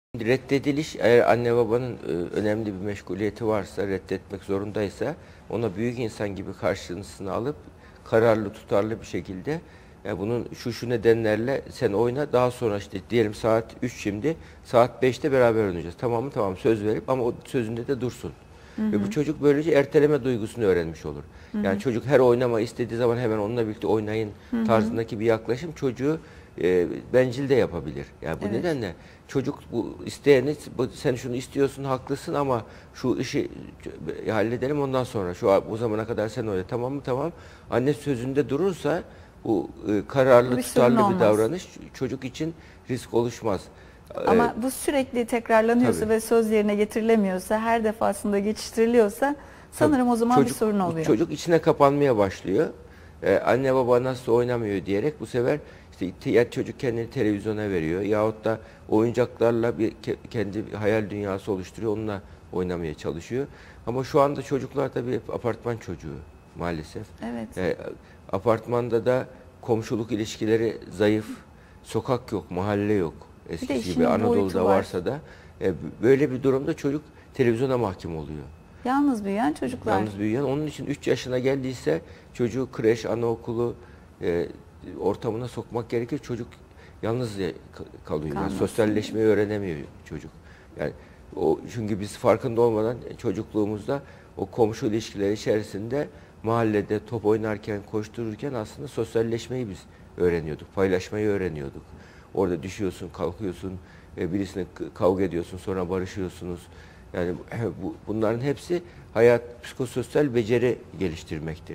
Reddediliş, eğer anne babanın önemli bir meşguliyeti varsa, reddetmek zorundaysa, ona büyük insan gibi karşısına alıp kararlı, tutarlı bir şekilde bunun şu nedenlerle sen oyna, daha sonra işte diyelim saat 3, şimdi saat 5'te beraber oynayacağız. Tamam mı? Tamam, söz verip ama o sözünde de dursun. Hı Ve bu hı. çocuk böylece erteleme duygusunu öğrenmiş olur. Hı Yani hı. çocuk her oynama istediği zaman hemen onunla birlikte oynayın Hı hı. tarzındaki bir yaklaşım çocuğu bencil de yapabilir. Yani bu Evet. nedenle çocuk bu isteyeni, sen şunu istiyorsun, haklısın ama şu işi halledelim, ondan sonra bu zamana kadar sen oyna, tamam mı? Tamam. Anne sözünde durursa bu kararlı, Bir sorun tutarlı bir olmaz. davranış çocuk için risk oluşmaz. E, Ama bu sürekli tekrarlanıyorsa tabii. ve söz yerine getirilemiyorsa, her defasında geçiştiriliyorsa Tabii. sanırım o zaman bir sorun oluyor. Çocuk içine kapanmaya başlıyor. Anne baba nasıl oynamıyor diyerek bu sefer işte ya çocuk kendini televizyona veriyor yahut da oyuncaklarla kendi hayal dünyası oluşturuyor, onunla oynamaya çalışıyor. Ama şu anda çocuklar tabii hep apartman çocuğu maalesef. Evet. Apartmanda da komşuluk ilişkileri zayıf, sokak yok, mahalle yok. Bir de Eskisi gibi işinin boyutu Anadolu'da var. varsa da böyle bir durumda çocuk televizyona mahkum oluyor. Yalnız büyüyen çocuklar. Yalnız büyüyen. Onun için 3 yaşına geldiyse çocuğu kreş, anaokulu e, ortamına sokmak gerekir. Çocuk yalnız kalıyor. Yani Kalmasın diye. sosyalleşmeyi öğrenemiyor çocuk. Yani çünkü biz farkında olmadan çocukluğumuzda o komşu ilişkileri içerisinde mahallede top oynarken, koştururken aslında sosyalleşmeyi biz öğreniyorduk. Paylaşmayı öğreniyorduk. Orada düşüyorsun, kalkıyorsun, birisine kavga ediyorsun, sonra barışıyorsunuz. Yani bunların hepsi hayat, psikososyal beceri geliştirmektir.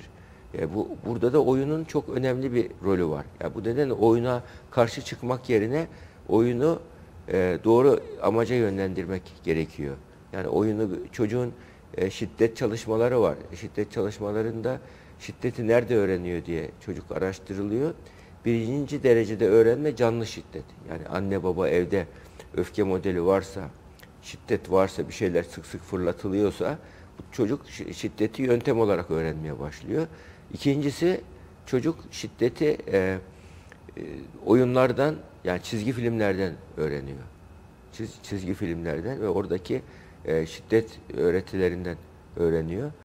Burada da oyunun çok önemli bir rolü var. Bu nedenle oyuna karşı çıkmak yerine oyunu doğru amaca yönlendirmek gerekiyor. Yani çocuğun şiddet çalışmaları var. Şiddet çalışmalarında şiddeti nerede öğreniyor diye çocuk araştırılıyor. Birinci derecede öğrenme canlı şiddet. Yani anne baba evde öfke modeli varsa, şiddet varsa, bir şeyler sık sık fırlatılıyorsa bu çocuk şiddeti yöntem olarak öğrenmeye başlıyor. İkincisi, çocuk şiddeti oyunlardan, yani çizgi filmlerden öğreniyor. Çizgi filmlerden ve oradaki şiddet öğretilerinden öğreniyor.